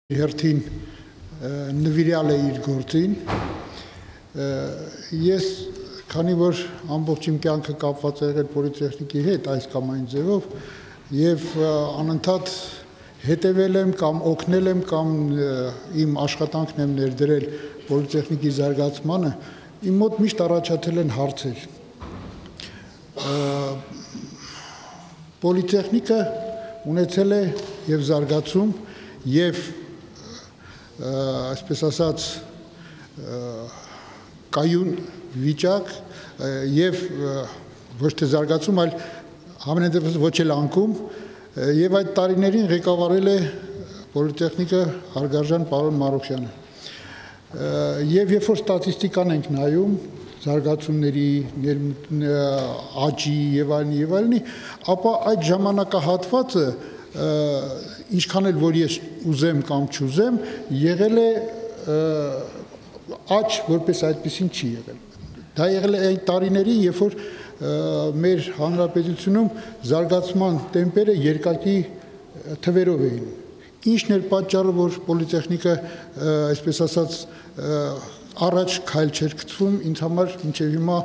Հերթին նվիրյալ է իր գործին, ես քանի որ ամբողջ իմ կյանքը կապված է եղել պոլիտեխնիկի հետ այս կամ այն ձևով եւ անընդհատ հետևել եմ կամ օգնել եմ կամ իմ աշխատանքն եմ ներդրել պոլիտեխնիկի զարգացմանը, իմ մոտ միշտ առաջացել են հարցեր։ Պոլիտեխնիկը ունեցել է եւ զարգացում եւ այսպես ասած կայուն վիճակ եւ ոչ թե զարգացում, այլ ամենադեպս ոչ էլ անկում եւ այդ տարիներին ղեկավարել է պոլիտեխնիկը հարգարժան պարոն Մարուխյանը։ Եվ երբ որ ստատիստիկան ենք նայում զարգացումների, աճի եւ այլնի, ապա այդ ժամանակահատվածը ինչքան էլ որ ես ուզեմ կամ չուզեմ, եղել է աճ, որպես այդպեսին չի եղել։ Դա եղել է այն տարիներին, երբ որ մեր հանրապետությունում զարգացման տեմպերը երկակի թվերով էին։ Ինչն էր պատճառը, որ պոլիտեխնիկը, այսպես ասած, առաջ քայլ չէր գցվում, ինձ համար մինչև հիմա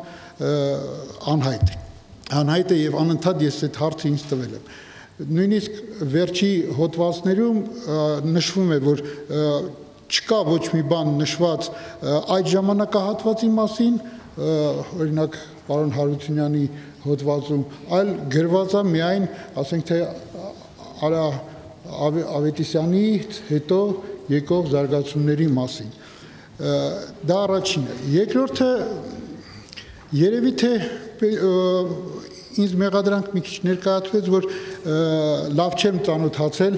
անհայտ է եւ անընդհատ ես այդ հարցը ինձ տվել եմ։ Նույնիսկ վերջի հոդվածներում նշվում է, որ չկա ոչ մի բան նշված այդ ժամանակահատվածի մասին, օրինակ պարոն Հարությունյանի հոդվածում, այլ գրված է միայն, ասենք թե Արա Ավետիսյանից հետո եկող զարգացումների մասին։ Դա առաջինը։ Երկրորդը երևի թե ինձ մեղադրանք մի քիչ ներկայացվեց, որ լավ չեմ ծանոթացել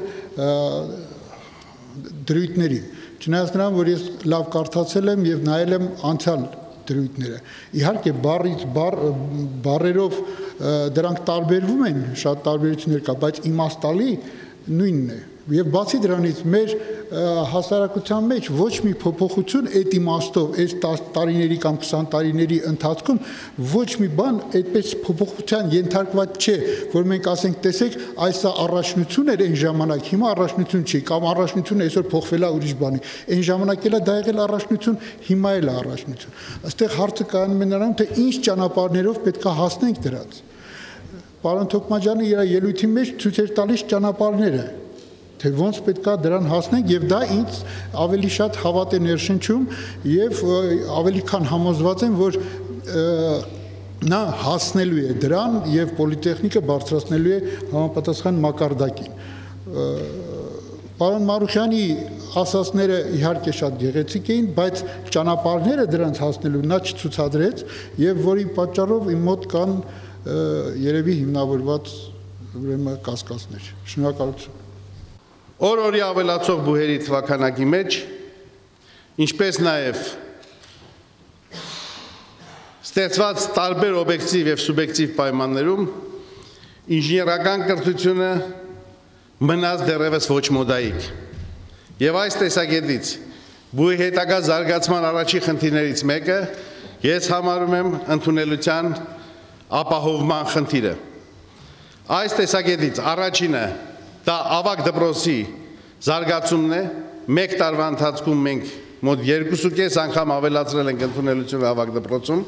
դրույթներին։ Չնայած նրան, որ ես լավ կարդացել եմ եւ նայել եմ անցյալ դրույթները։ Իհարկե բառերով դրանք տարբերվում են, շատ տարբերություններ կա, բայց իմաստալի նույնն է։ Եվ բացի դրանից մեր հասարակության մեջ ոչ մի փոփոխություն այդ իմաստով, այս 10 տարիների կամ 20 տարիների ընթացքում ոչ մի բան այդպես փոփոխության ենթարկված չէ, որ մենք ասենք, տեսեք, այս առաջնություն էր այն ժամանակ, հիմա առաջնություն չի, կամ առաջնությունը այսօր փոխվել է ուրիշ բանի։ Այն ժամանակ էլ դա եղել առաջնություն, հիմա էլ է առաջնություն։ Այստեղ հարցը կայանում է նրանում, թե ինչ ճանապարհներով պետք է հասնենք դրած։ Պարոն Թոքմաջյանը իր ելույթի մեջ ցույց էր տալիս ճանապարհները, թե ոնց պետք է դրան հասնենք, եւ դա ինձ ավելի շատ հավատ է ներշնչում եւ ավելի քան համոզված եմ, որ նա հասնելու է դրան եւ պոլիտեխնիկը բարձրացնելու է համապատասխան մակարդակին։ Պարոն Մարուխյանի ասածները իհարկե շատ գեղեցիկ էին, բայց ճանապարհները դրանց հասնելու նա չցուցադրեց եւ որի պատճառով իմ մոտ կան երևի հիմնավորված ուրեմն կասկածներ։ Շնորհակալություն։ Օր-օրի ավելացող բուհերի թվաքանակի մեջ, ինչպես նաև ստեղծված տարբեր օբյեկտիվ եւ սուբյեկտիվ պայմաններում ինժեներական կրթությունը մնաց դեռևս ոչ մոդայիկ։ Եվ այս տեսակետից բուհի հետագա զարգացման առաջի խնդիրներից մեկը ես համարում եմ ընդունելության ապահովման խնդիրը։ Այս տեսակետից առաջինը դա ավագ դպրոցի զարգացումն է, մեկ տարվա ընթացքում մենք մոտ 2.5 անգամ ավելացրել ենք ընդունելությունը ավագ դպրոցում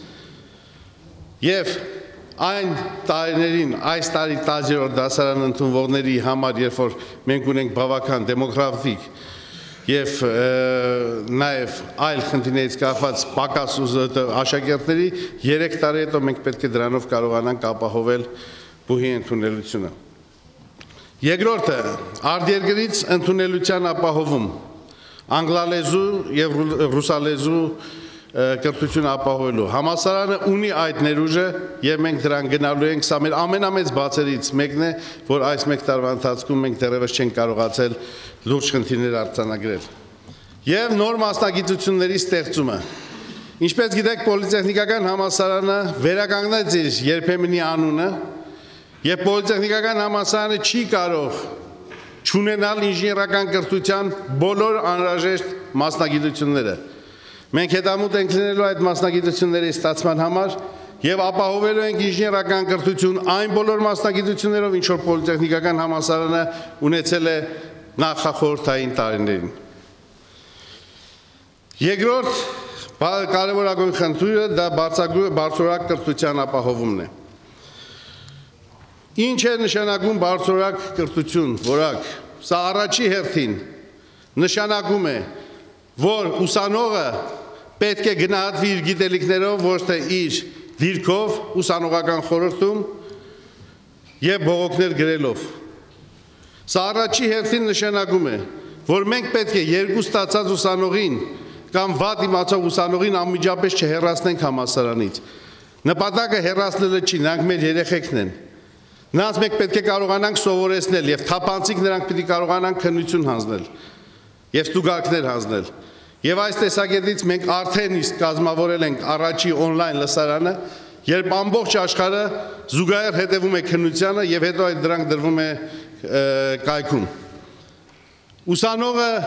եւ այն տարիներին, այս տարի 10-րդ դասարան ընդունվողների համար, երբ որ մենք ունենք բավական դեմոգրաֆիկ եւ նաեւ այլ խնդիրներից կախված պակաս աշակերտների 3 տարի հետո մենք պետք է դրանով կարողանանք ապահովել բուհի ընդունելությունը։ Երկրորդը արտերկրից ընդունելության ապահովում, անգլալեզու եւ ռուսալեզու կրթություն ապահովելու։ Համալսարանը ունի այդ ներուժը եւ մենք դրան գնալու ենք, սա մեր ամենամեծ բացերից մեկն է, որ այս մեկ տարվա ընթացքում մենք դեռևս չենք կարողացել լուրջ խնդիրներ արձանագրել։ Եվ նոր մասնագիտությունների ստեղծումը։ Ինչպես գիտեք, պոլիտեխնիկական համալսարանը վերականգնեց իր երբեմնի անունը եւ պոլիտեխնիկական համալսարանը չի կարող չունենալ ինժեներական կրթության բոլոր անհրաժեշտ մասնագիտությունները։ Մենք հետամուտ ենք լինելու այդ մասնագիտությունների ստացման համար եւ ապահովելու ենք ինժեներական կրթություն այն բոլոր մասնագիտություններով, ինչ որ պոլիտեխնիկական համալսարանը ունեցել է նախախորհրդային տարիներին։ Երկրորդ կարևորագույն խնդիրը դա բարձրորակ կրթության ապահովումն է։ Ինչ է նշանակում բարձրորակ կրթություն, որակ, սա առաջի հերթին նշանակում է, որ ուսանողը պետք է գնահատվի իր գիտելիքներով, ոչ թե իր դիրքով, ուսանողական խորհրդում եւ բողոքներ գրելով։ Սա առաջի հերթին նշանակում է, որ մենք պետք է երկու ստացած ուսանողին կամ վատ իմացող ուսանողին անմիջապես չհեռացնենք համալսարանից։ Նպատակը հեռացնելը չի, նրանք մեր երեխեքն են։ Նրանց մենք պետք է կարողանանք սովորեցնել եւ թափանցիկ նրանք պետք է կարողանանք քննություն հանձնել եւ ստուգարքներ հանձնել։ Եվ այս տեսակետից մենք արդեն իսկ կազմավորել ենք առաջի on-line լսարանը, երբ ամբողջ աշխարհը զուգահեռ հետևում է քննությանը եւ հետո այդ դրանք դրվում է կայքում։ Ուսանողը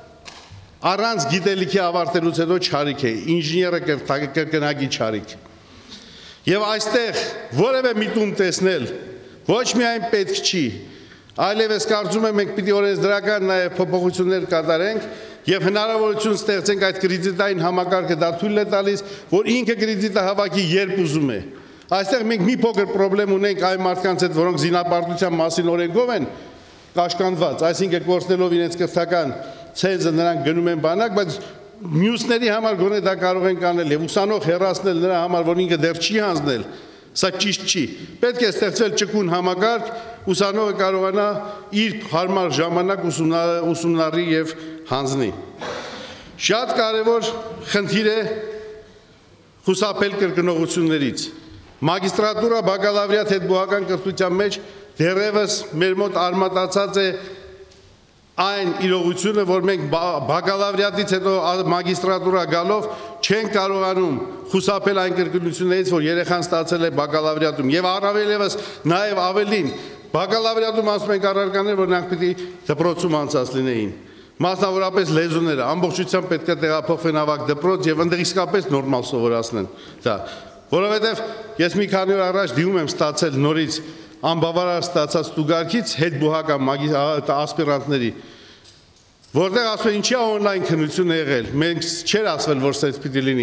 առանց գիտելիքի ավարտելուց հետո չարիք է, ինժեները կրկնակի չարիք։ Եվ այստեղ որևէ միտում տեսնել ոչ միայն պետք չի, այլևս կարծում եմ մենք պիտի օրենսդրական նաև փոփոխություններ կատարենք եւ հնարավորություն ստեղծենք այդ կրեդիտային համակարգը դա թույլ է տալիս, որ ինքը կրեդիտը հավաքի երբ ուզում է։ Այստեղ մենք մի փոքր խնդրեմ ունենք այն մարդկանց հետ, որոնք զինապարտության մասին օրենքով են կաշկանդված, այսինքն կորցնելով իրենց կրթական ցենզը նրանք գնում են բանակ, բայց մյուսների համար գոնե դա կարող են կանել եւ ուսանող հեռացնել նրա համար, որ ինքը դեռ չի հանձնել, սա ճիշտ չի։ Պետք է ստեղծել ճկուն համակարգ, ուսանողը կարողանա իր հարմար ժամանակ ուսումնառի եւ հանձնի։ Շատ կարևոր խնդիր է խուսափել կրկնողություններից։ Մագիստրատուրա, բակալավրիատ հետբուհական կրթության մեջ դեռևս մեր մոտ արմատացած է այն իրողությունը, որ մենք բակալավրիատից հետո մագիստրատուրա գալով չեն կարողանում խուսափել այն կրկնություններից, որ երեխան ստացել է բակալավրիատում եւ առավել եւս նաեւ ավելին բակալավրիատում ասում ենք առարկաներ, որ նրանք պիտի դպրոցում անցած լինեին։ Մասնավորապես լեզուները ամբողջությամբ պետք է տեղափոխվեն ավագ դպրոց եւ այնտեղ իսկապես նորմալ սովորացնեն դա, որովհետեւ ես մի քանի օր առաջ դիմում եմ ստացել նորից անբավարար ստացած ստուգարքից հետբուհական ասպիրանտների, որտեղ ասում են ինչի է on-line քննություն եղել, մենք չեր ասվել, որ սենց պիտի լինի։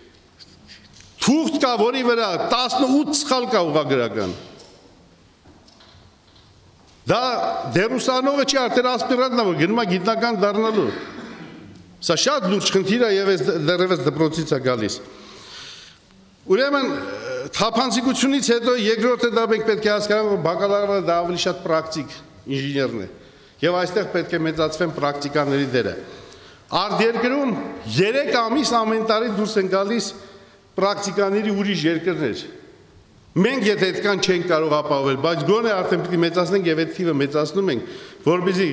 Թուղթ կա, որի վրա 18 սխալ կա ուղղագրական։ Դա դեռ ուսանողը չի, արդեն ասպիրանտն է, որ գնում է գիտնական դառնալու։ Սա շատ լուրջ խնդիր է եւ դեռևս դպրոցից է գալիս։ Ուրեմն թափանցիկությունից հետո երկրորդը դա մենք պետք է հասկանանք, որ բակալավրը դա ավելի շատ պրակտիկ ինժեներն է եւ այստեղ պետք է մեծացվեն պրակտիկաների դերը։ Արտերկրում 3 ամիս ամեն տարի դուրս են գալիս պրակտիկաների ուրիշ երկրներ։ Մենք եթե այդքան չենք կարող ապահովել, բայց գոնե արդեն պիտի մեծացնենք եւ այդ թիվը մեծացնում ենք, որպեսզի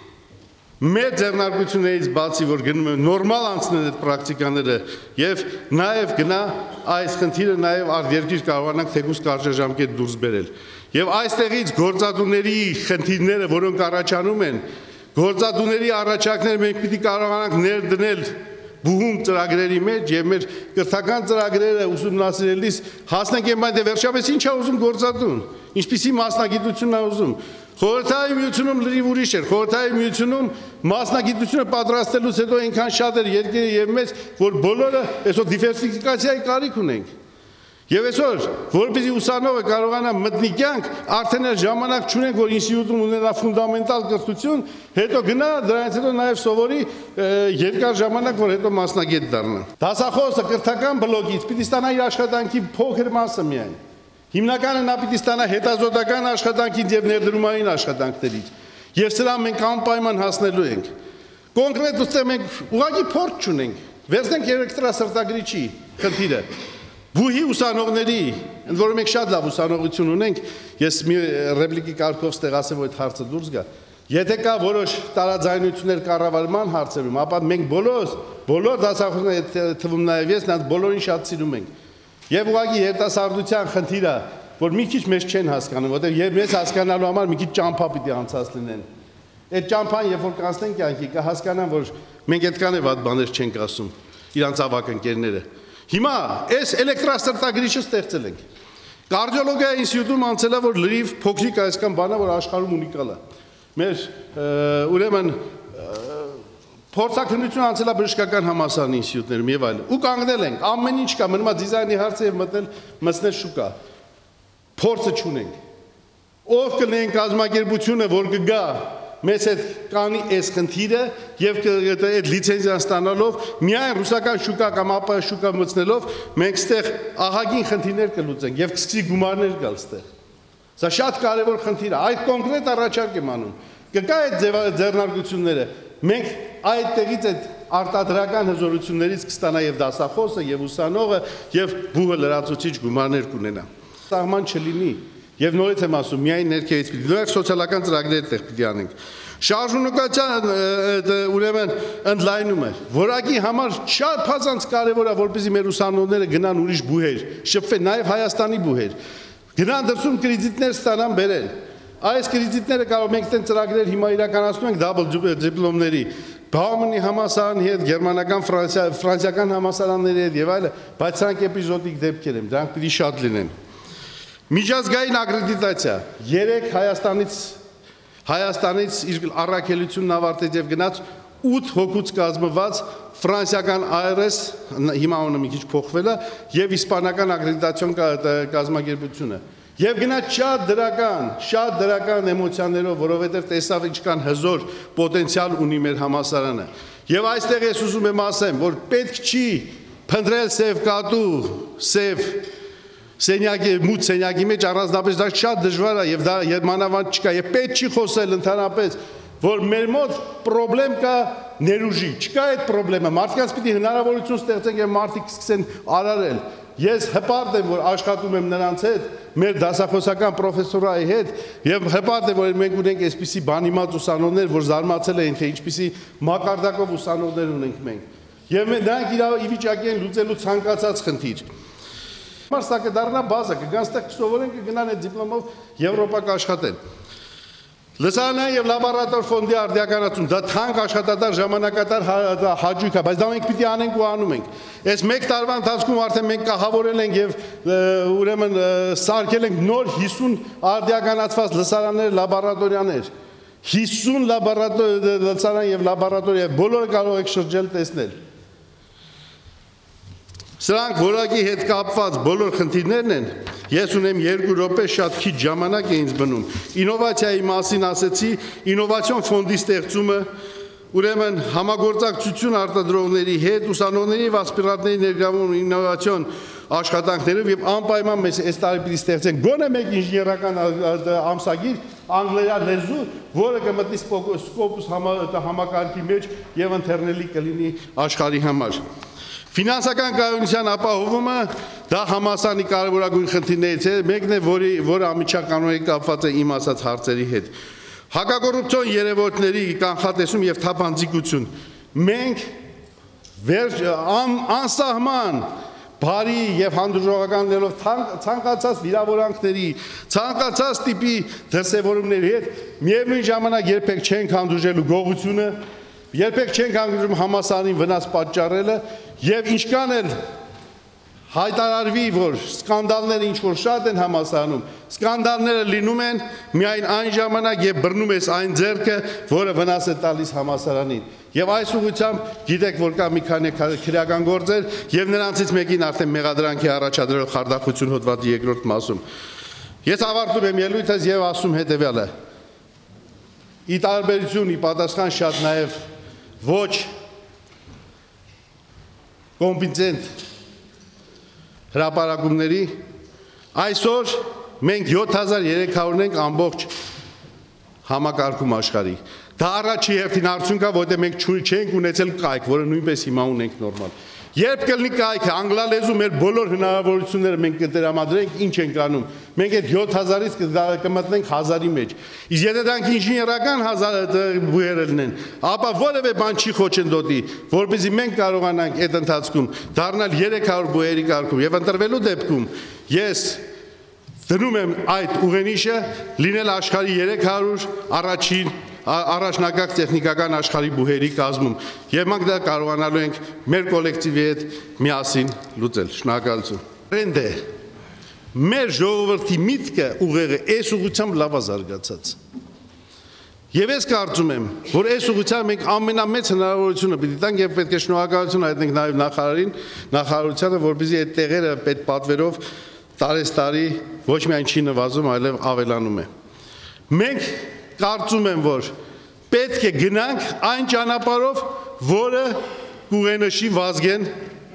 մեր ձեռնարկություններից բացի, որ գնում են նորմալ անցնեն այդ պրակտիկաները եւ նաեւ գնա այս խնդիրը նաեւ արտերկիր կարողանանք թեկուզ կարճաժամկետ դուրս բերել։ Եվ այստեղից գործադուների խնդիրները, որոնք առաջանում են, գործադուների առաջարկները մենք պիտի կարողանանք ներդնել բուհում ծրագրերի մեջ եւ մեր կրթական ծրագրերը ուսումնասիրելիս հասնենք այն բանը, վերջապես ինչ է ուզում գործադուն, ինչպիսի մասնագիտություն է ուզում։ Խորհրդային միությունում լրիվ ուրիշ էր, խորհրդային միությունում մասնագիտությունը պատրաստելուց հետո այնքան շատ էր երկիրը եւ մեծ, որ բոլորը այսօր դիվերսիֆիկացիայի կարիք ունենք։ Եվ այսօր, որպեսզի ուսանողը կարողանա մտնի կյանք, արդեն էլ ժամանակ չունենք, որ ինստիտուտում ունենա ֆունդամենտալ կրթություն, հետո գնա, դրանից հետո նաև սովորի երկար ժամանակ, որ հետո մասնագետ դառնա։ Դասախոսը կրթական բլոկից պիտի ստանա իր աշխատանքի փոքր մասը միայն։ Հիմնականը նա պիտի ստանա հետազոտական աշխատանքից եւ ներդրումային աշխատանքներից։ Եվ սրա մենք անպայման հասնելու ենք։ Կոնկրետ ուստեղ մենք ուղղակի փորձ չունենք։ Վերցնենք էլեկտրասրտագրիչի խնդիրը։ Բուհի ուսանողների, ընդ որում մենք շատ լավ ուսանողություն ունենք, ես մի ռեպլիկի կարգով ստեղասեմ, որ այդ հարցը դուրս գա։ Եթե կա որոշ տարաձայնություններ կառավարման հարցերում, ապա մենք բոլոր դասախոսները թվում նաև ես, նրանց բոլորին շատ սիրում ենք։ Եվ ուղղակի երիտասարդության խնդիրը, որ մի քիչ մեզ չեն հասկանում, որտեղ մեզ հասկանալու համար մի քիչ ճամփա պիտի անցած լինեն։ Այդ ճամփան, երբ որ կանցնեն կյանքի, կհասկանան, որ մենք այդքան է վատ բաներ չենք ասում իրանց ավակ ընկերները։ Հիմա այս էլեկտրասրտագրիչը ստեղծել ենք։ Կարդիոլոգիայի ինստիտուտում անցել է, որ լրիվ փոքրիկ այսքան բան է, որ աշխարհում ունիկալ է։ մեր ուրեմն փորձակնություն անցել է բժշկական համալսարանի ինստիտուտներում եւ այլն։ Ու կանգնել ենք, ամեն ինչ կա, մնում է դիզայնի հարցը եւ մտնել շուկա։ Փորձը չունենք։ Ով կլինեն կազմակերպությունը, որ կգա մեզ հետ կանի այս խնդիրը եւ այդ լիցենզիան ստանալով միայն ռուսական շուկա կամ ԱՊՀ շուկա մտցնելով մենք ստեղ ահագին խնդիրներ կլուծենք եւ կսկսի գումարներ գալ ստեղ։ Սա շատ կարեւոր խնդիր է։ Այդ կոնկրետ առաջարկ եմ անում։ Կգա այդ ձեռնարկությունները։ Մենք այդտեղից այդ արտադրական հզորություններից կստանա եւ դասախոսը եւ ուսանողը եւ բուհը լրացուցիչ գումարներ կունենա։ Սահման չլինի եւ նորից եմ ասում, միայն ներքևից պիտի նույն սոցիալական ծրագրեր տեղ պիտի անենք։ Շարժունակության ուրեմն ընդլայնումը որակի համար շատ բազանց կարեւոր է, որպեսզի մեր ուսանողները գնան ուրիշ բուհեր, շփվեն նաեւ Հայաստանի բուհեր։ Գնան դրսում կրեդիտներ ստանան բերեն։ Այս կրեդիտները կարող մենք տեն ծրագրեր հիմա իրականացնում ենք դաբլ դիպլոմների, Բաումանի համալսարանի հետ, գերմանական, ֆրանսիական համալսարանների հետ եւ այլն, բայց սրանք էպիզոդիկ դեպքեր են, դրանք պիտի շատ լինեն։ Միջազգային ակրեդիտացիա 3 Հայաստանից իր առաքելությունն ավարտեց եւ գնաց 8 հոգուց կազմված ֆրանսիական ARS, հիմա ունը մի քիչ փոխվել է, եւ իսպանական ակրեդիտացիոն կազմակերպությունը։ Եվ գնաց շատ դրական էմոցիաներով, որովհետև տեսավ ինչքան հզոր պոտենցիալ ունի մեր համալսարանը։ Եվ այստեղ ես ուզում եմ ասեմ, որ պետք չի փնտրել սև կատու, սև սենյակի, մութ սենյակի մեջ առանձնապես դա շատ դժվար է եւ դա մանավանդ չկա եւ պետք չի խոսել ընդհանրապես, որ մեր մոտ խնդրեմ կա ներուժի, չկա այդ խնդրեմը, մարդկանց պիտի հնարավորություն ստեղծենք եւ մարդիկ սկսեն արարել։ Ես հպարտ եմ, որ աշխատում եմ նրանց հետ, մեր դասախոսական պրոֆեսորայի հետ եւ հպարտ եմ, որ մենք ունենք այսպիսի բանիմաց ուսանողներ, որ զարմացել են, թե ինչպիսի մակարդակով ուսանողներ ունենք մենք։ Եվ նրանք ի վիճակի են լուծելու ցանկացած խնդիր։ Սա կդառնա բազա, կգան ստեղ կսովորեն, կգնան այդ դիպլոմով Եվրոպա կաշխատեն։ Լսարանային եւ լաբորատոր ֆոնդի արդիականացում, դա թանկ աշխատատար ժամանակատար հաճույք է, բայց դա մենք պիտի անենք ու անում ենք։ Այս 1 տարվա ընթացքում արդեն մենք կահավորել ենք եւ ուրեմն սարքել ենք նոր 50 արդիականացված լսարաններ, լաբորատորիաներ։ 50 լսարան եւ լաբորատորիա, բոլորը կարող եք շրջել տեսնել։ Սրանք որակի հետ կապված բոլոր խնդիրներն են, ես ունեմ 2 րոպե շատ քիչ ժամանակ է ինձ բնում, ինովացիայի մասին ասեցի, ինովացիոն ֆոնդի ստեղծումը, ուրեմն համագործակցություն արտադրողների հետ, ուսանողների եւ ասպիրանտների ներգրավում ինովացիոն աշխատանքներով եւ անպայման մեզ այս տարի պիտի ստեղծենք գոնե մեկ ինժեներական ամսագիր անգլերեն լեզու, որը կմտնի Scopus համակարգի մեջ եւ ընթերնելի կլինի աշխարհի համար։ Ֆինանսական կայունության ապահովումը դա համալսարանի կարևորագույն խնդիրներից է, մեկն է, որը անմիջականորեն կապված է իմ ասած հարցերի հետ։ Հակակոռուպցիոն երևույթների կանխատեսում եւ թափանցիկություն։ Մենք անսահման բարի եւ հանդուրժողականներով ցանկացած վիրավորանքների, ցանկացած տիպի դրսևորումների հետ միևնույն ժամանակ երբեք չենք հանդուրժելու գողությունը, երբեք չենք հանդուրժում համալսարանին վնաս պատճառելը եւ ինչքան էլ հայտարարվի, որ սկանդալները ինչ որ շատ են համալսարանում, սկանդալները լինում են միայն այն ժամանակ, երբ բռնում ես այն ձեռքը, որը վնաս է տալիս համալսարանին։ Եվ այս ուղղությամբ գիտեք, որ կա մի քանի քրեական գործեր եւ նրանցից մեկին արդեն մեղադրանք է առաջադրել խարդախություն հոդվածի 2-րդ մասում։ Ես ավարտում եմ ելույթս եւ ասում հետեւյալը. ի տարբերություն, ի պատասխան շատ նաեւ ոչ կոմպետենտ հրապարակումների, այսօր մենք 7300-ն ենք ամբողջ համակարգում աշխարհի։ Դա առաջի հերթին արդյունք է, որտեղ մենք չենք ունեցել կայք, որը նույնպես հիմա ունենք նորմալ։ Երբ կլինի կայքը, անգլալեզու մեր բոլոր հնարավորությունները մենք կտրամադրենք, ինչ ենք անում։ Մենք այդ 7000-ից կմտնենք 1000-ի մեջ։ Իսկ եթե դրանք ինժեներական բուհերը լինեն, ապա որևէ բան չի խոչընդոտի, որպեսզի մենք կարողանանք այդ ընթացքում դառնալ 300 բուհերի կարգում եւ ընտրվելու դեպքում ես դնում եմ այդ ուղենիշը լինել աշխարհի 300 առաջին առաջնակարգ տեխնիկական աշխարհի բուհերի կազմում եւ մենք դա կարողանալու ենք մեր կոլեկտիվի հետ միասին լուծել։ Շնորհակալություն։ Ռենդե մեր ժողովրդի միտքը ուղեղը այս ուղղությամբ լավ է զարգացած։ Եվ ես կարծում եմ, որ այս ուղղությամբ մենք ամենամեծ հնարավորությունը պիտի տանք եւ պետք է շնորհակալություն հայտնենք նաեւ նախարարին, նախարարությանը, որպեսզի այդ տեղերը պետ պատվերով տարեստարի ոչ միայն չի նվազում, այլև ավելանում է։ Մենք կարծում եմ, որ պետք է գնանք այն ճանապարհով, որը կուղենշի Վազգեն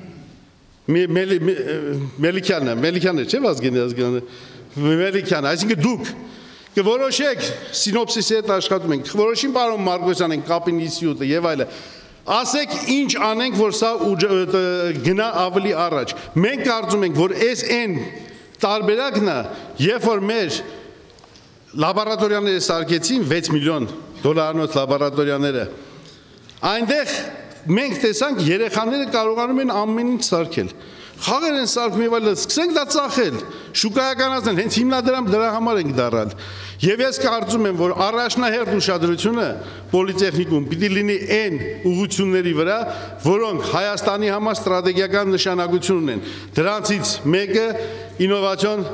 Մելիքյանը, չէ՞ Վազգենը, Մելիքյանը, այսինքն դուք կորոշեք սինոպսիսի հետ աշխատում ենք, որոշին պարոն Մարգոսյան ենք կապին ինստիտուտը եւ այլը, ասեք ինչ անենք, որ սա գնա ավելի առաջ։ Մենք կարծում ենք, որ այս այն տարբերակն է, երբ որ մեր լաբորատորիաները սարքեցին 6 միլիոն դոլարանոց լաբորատորիաները, այնտեղ մենք տեսանք երեխաները կարողանում են ամեն ինչ սարքել։ Խաղեր են սարքում եւ այլն, սկսենք դա ծախել, շուկայականացնել, հենց հիմնադրամ դրա համար ենք դառալ։ Եվ ես կարծում եմ, որ առաջնահերթ ուշադրությունը պոլիտեխնիկում պիտի լինի այն ուղղությունների վրա, որոնք Հայաստանի համար ստրատեգիական նշանակություն ունեն։ Դրանցից մեկը ինովացիոն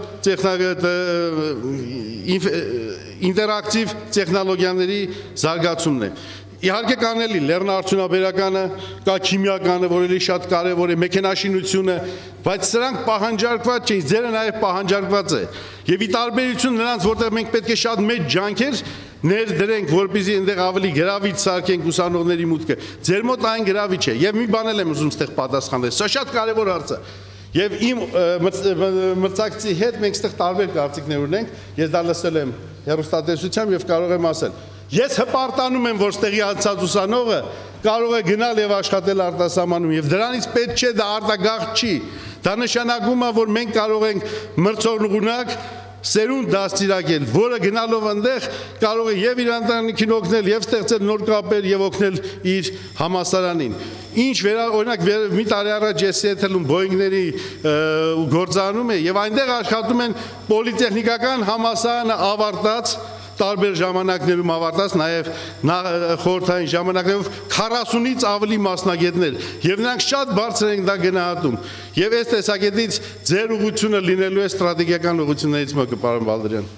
ինտերակտիվ տեխնոլոգիաների զարգացումն է։ Իհարկե կանելի լեռնարդյունաբերականը, կա քիմիականը, որ էլի շատ կարևոր է, մեքենաշինությունը, բայց սրանք պահանջարկված չէ, ձերը նաև պահանջարկված է։ Եվ ի տարբերություն նրանց, որտեղ մենք պետք է շատ մեծ ջանքեր ներդրենք, որպեսզի այնտեղ ավելի գրավիչ սարքենք ուսանողների մուտքը, ձեր մոտ այն գրավիչ է։ Եվ մի բան էլ եմ ուզում ստեղ պատասխանել, սա շատ կարևոր հարց է։ Եվ իմ մրցակցի հետ մենք ստեղ տարբեր կարծիքներ ունենք, ես դա լսել եմ հեռուստատեսությամբ եւ կարող եմ ասել։ Ես հպարտանում եմ, որ ստեղի անցած ուսանողը կարող է գնալ եւ աշխատել արտասահմանում եւ դրանից պետք չէ դա արտագաղթ չի։ Դա նշանակում է, որ մենք կարող ենք մրցօրինակ սերունդ դաստիարակել, որը գնալով այնտեղ կարող է եւ իր ընտանիքին օգնել եւ ստեղծել նոր կապեր եւ օգնել իր համալսարանին։ Ինչ օրինակ մի տարի առաջ ես Սիեթլում Boeing-ների գործարանում է եւ այնտեղ աշխատում են պոլիտեխնիկական համալսարանը ավարտած տարբեր ժամանակներում ավարտած, նաև խորհրդային ժամանակներով 40-ից ավելի մասնագետներ, եւ նրանք շատ բարձր են դա գնահատում։ Եվ այս տեսակետից ձեր ուղղությունը լինելու է ստրատեգիական ուղղություններից մեկը, պարոն Բալդրյան։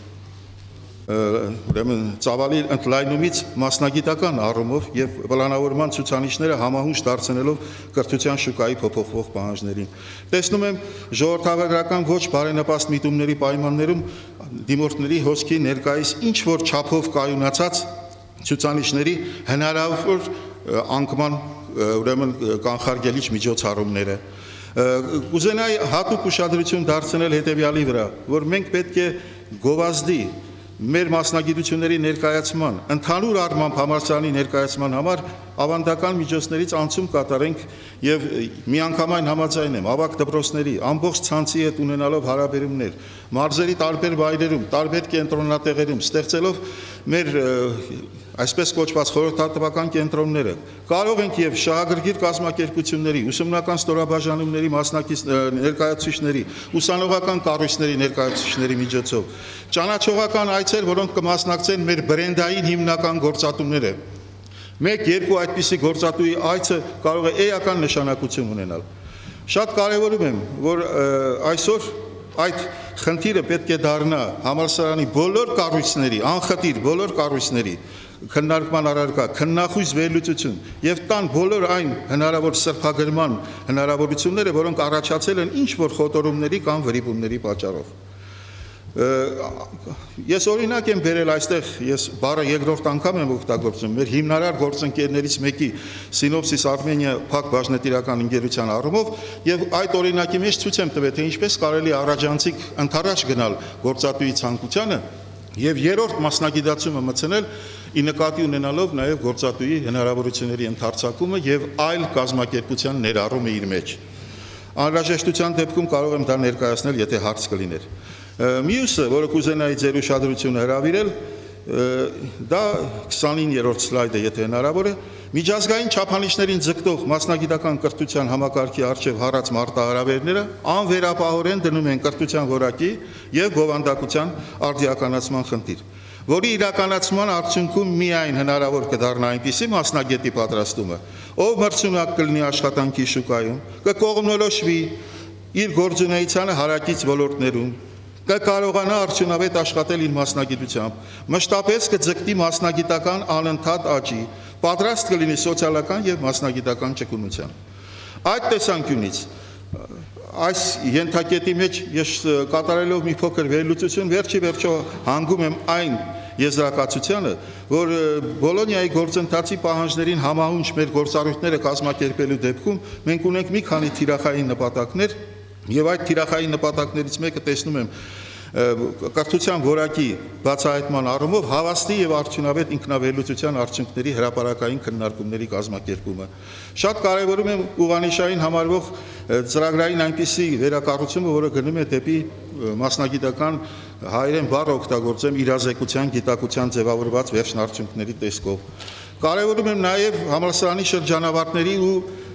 Ուրեմն ծավալի ընդլայնումից մասնագիտական առումով եւ պլանավորման ցուցանիշները համահունչ դարձնելով կրթության շուկայի փոփոխվող պահանջներին։ Տեսնում եմ ժողովրդավարական ոչ բարենպաստ միտումների պայմաններում դիմորդների հոսքի ներկայիս ինչ որ չափով կայունացած ցուցանիշների հնարավոր անկման ուրեմն կանխարգելիչ միջոցառումները։ Կուզենայի հատուկ ուշադրություն դարձնել հետեւյալի վրա, որ մենք պետք է գովազդի մեր մասնագիտությունների ներկայացման, ընդհանուր առմամբ համալսարանի ներկայացման համար ավանդական միջոցներից անցում կատարենք եւ միանգամայն համաձայն եմ ավագ դպրոցների ամբողջ ցանցի հետ ունենալով հարաբերումներ, մարզերի տարբեր վայրերում, տարբեր կենտրոնատեղերում ստեղծելով մեր այսպես կոչված խորհրդատվական կենտրոնները, կարող ենք եւ շահագրգիռ կազմակերպությունների, ուսումնական ստորաբաժանումների մասնակից ներկայացուցիչների, ուսանողական կառույցների ներկայացուցիչների միջոցով ճանաչողական այցեր, որոնք կմասնակցեն մեր բրենդային հիմնական գործատուները։ Մեկ-երկու այդպիսի գործատուի այցը կարող է էական նշանակություն ունենալ։ Շատ կարևորում եմ, որ այսօր այդ խնդիրը պետք է դառնա համալսարանի բոլոր կառույցների, անխտիր բոլոր կառույցների քննարկման առարկա, քննախույս վերլուծություն եւ տան բոլոր այն հնարավոր սրբագրման հնարավորությունները, որոնք առաջացել են ինչ որ խոտորումների կամ վրիպումների պատճառով։ Ես օրինակ եմ բերել այստեղ, ես բառը երկրորդ անգամ եմ օգտագործում, մեր հիմնարար գործընկերներից մեկի Սինոպսիս Արմենիա փակ բաժնետիրական ընկերության առումով եւ այդ օրինակի մեջ ցույց եմ տվել, թե ինչպես կարելի առաջանցիկ ընթരാճ գնալ գործատուի ցանկությանը եւ երրորդ մասնագիտացումը մտցնել ի նկատի ունենալով նաեւ գործատուի հնարավորությունների ընդարձակումը եւ այլ կազմակերպության ներառումը իր մեջ։ Անհրաժեշտության դեպքում կարող եմ դա ներկայացնել, եթե հարց կլիներ։ Մյուսը, որը կուզենայի ձեր ուշադրությունը հրավիրել, դա 29-րդ սլայդը, եթե հնարավոր է, միջազգային չափանիշներին ձգտող մասնագիտական կրթության համակարգի առջև հառած մարտահրավերները անվերապահորեն դնում են կրթության որակի եւ բովանդակության արդիականացման խնդիր, որի իրականացման արդյունքում միայն հնարավոր կդառնա այնպիսի մասնագետի պատրաստումը, ով մրցունակ կլինի աշխատանքի շուկայում, կկողմնորոշվի իր գործունեությանը հարակից ոլորտներում, կկարողանա արդյունավետ աշխատել իր մասնագիտությամբ, մշտապես կձգտի մասնագիտական անընդհատ աճի, պատրաստ կլինի սոցիալական եւ մասնագիտական ճկունության։ Այդ տեսանկյունից այս ենթակետի մեջ ես կատարելով մի փոքր վերլուծություն վերջի վերջո հանգում եմ այն եզրակացությանը, որ Բոլոնիայի գործընթացի պահանջներին համահունչ մեր գործառույթները կազմակերպելու դեպքում մենք ունենք մի քանի թիրախային նպատակներ եւ այդ թիրախային նպատակներից մեկը տեսնում եմ կրթության որակի բացահայտման առումով հավաստի եւ արդյունավետ ինքնավերլուծության արդյունքների հրապարակային քննարկումների կազմակերպումը։ Շատ կարեւորում եմ ուղանիշային համարվող ծրագրային այնպիսի վերակառուցումը, որը գնում է դեպի մասնագիտական հայերեն բառ օգտագործեմ իրազեկության, գիտակցության ձևավորված վերջնարդյունքների տեսքով։ Կարևորում եմ նաեւ համալսարանի շրջանավարտների ու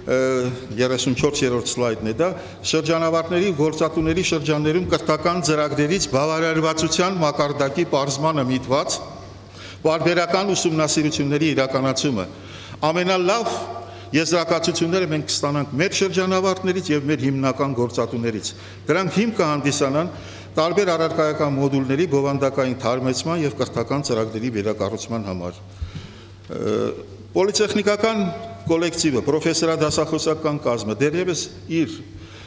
34-րդ սլայդն է դա, շրջանավարտների գործատուների շրջաններում կրթական ծրագրերից բավարարվածության մակարդակի պարզմանը միտված պարբերական ուսումնասիրությունների իրականացումը։ Ամենալավ եզրակացությունները մենք կստանանք մեր շրջանավարտներից եւ մեր հիմնական գործատուներից։ Դրանք հիմք կհանդիսանան տարբեր առարկայական մոդուլների բովանդակային թարմեցման եւ կրթական ծրագրերի վերակառուցման համար։ Պոլիտեխնիկական կոլեկտիվը, պրոֆեսորադասախոսական կազմը դեռևս իր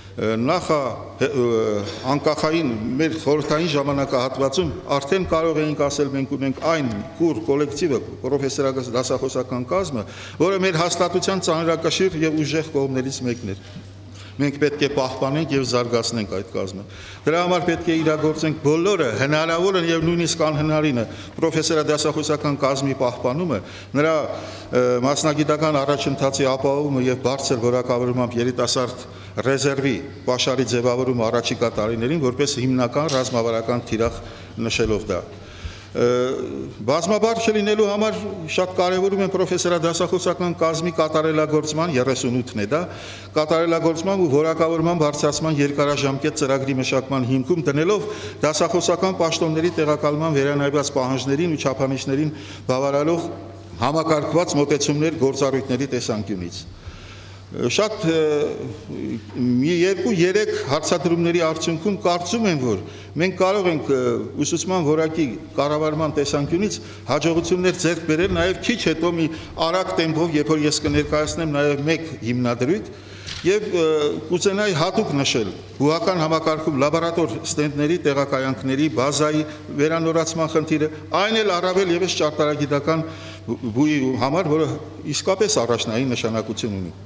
անկախային մեր խորհրդային ժամանակահատվածում արդեն կարող էինք ասել մենք ունենք այն կուր կոլեկտիվը, պրոֆեսորադասախոսական կազմը, որը մեր հաստատության ծանրակշիռ եւ ուժեղ կողմներից մեկն էր։ Մենք պետք է պահպանենք եւ զարգացնենք այդ կազմը։ Դրա համար պետք է իրագործենք բոլորը հնարավորը եւ նույնիսկ անհնարինը պրոֆեսորադասախոսական կազմի պահպանումը, նրա մասնագիտական առաջընթացի ապահովումը եւ բարձր որակավորմամբ երիտասարդ ռեզերվի պաշարի ձևավորումը առաջիկա տարիներին որպես հիմնական ռազմավարական թիրախ նշելով դա։ Բազմաբար չլինելու համար շատ կարևորում են պրոֆեսորադասախոսական կազմի կատարելագործման 38-ն է դա, կատարելագործման ու որակավորման բարձրացման երկարաժամկետ ծրագրի մշակման հիմքում դնելով դասախոսական պաշտոնների տեղակալման վերանայված պահանջներին ու չափանիշներին բավարարող համակարգված մոտեցումներ գործառույթների տեսանկյունից։ Շատ մի 2-3 հարցադրումների արդյունքում կարծում եմ, որ մենք կարող ենք ուսուցման որակի կառավարման տեսանկյունից հաջողություններ ձեռք բերել նաև քիչ հետո մի արագ տեմպով, երբ որ ես կներկայացնեմ նաև մեկ հիմնադրույթ եւ կուզենայի հատուկ նշել բուհական համակարգում լաբորատոր ստենդների տեղակայանքների բազայի վերանորացման խնդիրը, այն էլ առավել եւս ճարտարագիտական բուհի համար, որը իսկապես առաջնային նշանակություն ունի։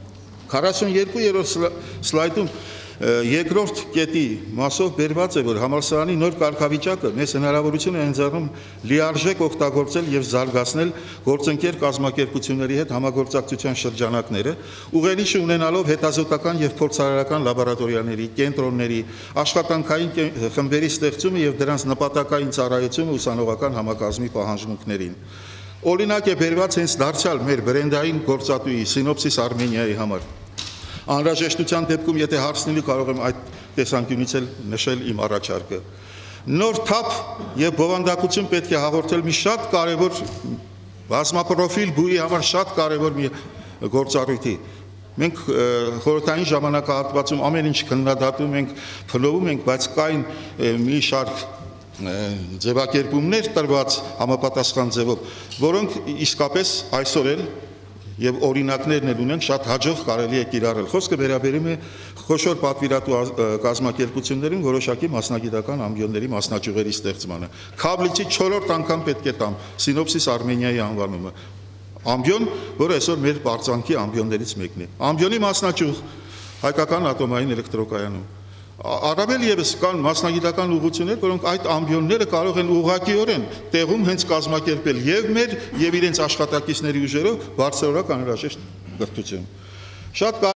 42-րդ սլայդում երկրորդ կետի մասով բերված է, որ համալսարանի նոր կարգավիճակը մեզ հնարավորություն է ընձեռում լիարժեք օգտագործել եւ զարգացնել գործընկեր կազմակերպությունների հետ համագործակցության շրջանակները, ուղերիշ ունենալով հետազոտական եւ փորձարարական լաբորատորիաների, կենտրոնների, աշխատանքային խմբերի ստեղծումը եւ դրանց նպատակային ծառայությունը ուսանողական համակազմի պահանջմունքներին։ Օրինակ է բերված հենց դարձյալ մեր բրենդային գործատուի Սինոպսիս Արմենիայի համար։ Անհրաժեշտության դեպքում, եթե հարց լինի, կարող եմ այդ տեսանկյունից էլ նշել իմ առաջարկը։ Նոր թափ եւ բովանդակություն պետք է հաղորդել մի շատ կարեւոր բազմապրոֆիլ բուհի համար շատ կարեւոր մի գործառույթի։ Մենք խորհրդային ժամանակահատվածում ամեն ինչ քննադատում ենք, փլովում ենք, բայց կային մի շարք ձևակերպումներ տրված համապատասխան ձևով, որոնք իսկապես այսօր էլ եւ օրինակներն էլ ունենք շատ հաջող կարելի է կիրառել։ Խոսքը վերաբերում է խոշոր պատվիրատու կազմակերպություններին որոշակի մասնագիտական ամբիոնների մասնաճյուղերի ստեղծմանը։ Քաբլիցի 4-րդ անգամ պետք է տամ Սինոպսիս Արմենիայի անվանումը։ Ամբիոն, որը այսօր մեր բարձանքի ամբիոններից մեկն է։ Ամբիոնի մասնաճյուղ հայկական ատոմային էլեկտրոկայանում։ Առավել եւս կան մասնագիտական ուղղություններ, որոնք այդ ամբիոնները կարող են ուղղակիորեն տեղում հենց կազմակերպել եւ մեր եւ իրենց աշխատակիցների ուժերով բարձրորակ անհրաժեշտ կրթություն։ Շատ